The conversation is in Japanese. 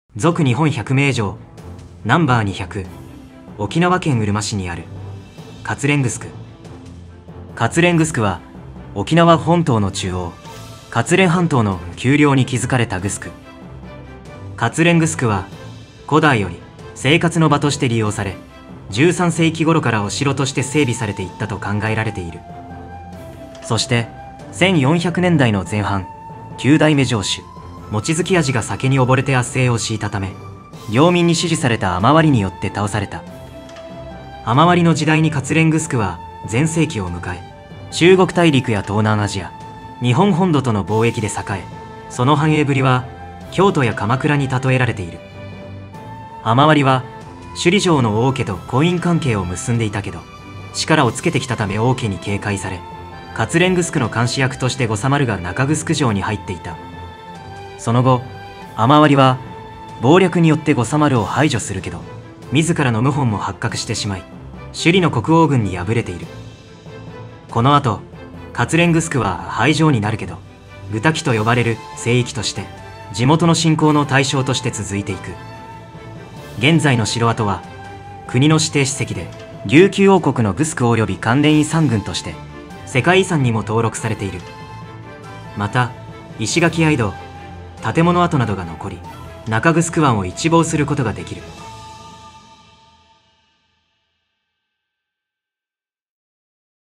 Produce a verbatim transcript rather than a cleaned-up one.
続日本百名城ナンバーにひゃく、沖縄県うるま市にある活連グスク。活連グスクは沖縄本島の中央、活連半島の丘陵に築かれたグスク。活連グスクは古代より生活の場として利用され、じゅうさんせいき頃からお城として整備されていったと考えられている。そしてせんよんひゃくねんだいの前半、きゅうだいめ城主望月彌次が酒に溺れて圧政を敷いたため、領民に支持された雨割によって倒された。雨割の時代に活連グスクは全盛期を迎え、中国大陸や東南アジア、日本本土との貿易で栄え、その繁栄ぶりは京都や鎌倉に例えられている。雨割は首里城の王家と婚姻関係を結んでいたけど、力をつけてきたため王家に警戒され、活連グスクの監視役として護佐丸が中城城に入っていた。その後、雨割は謀略によって護佐丸を排除するけど、自らの謀反も発覚してしまい、首里の国王軍に敗れている。この後、活連グスクは廃城になるけど、グタキと呼ばれる聖域として地元の信仰の対象として続いていく。現在の城跡は国の指定史跡で、琉球王国のグスク及び関連遺産群として世界遺産にも登録されている。また石垣や井戸、建物跡などが残り、中城湾を一望することができる。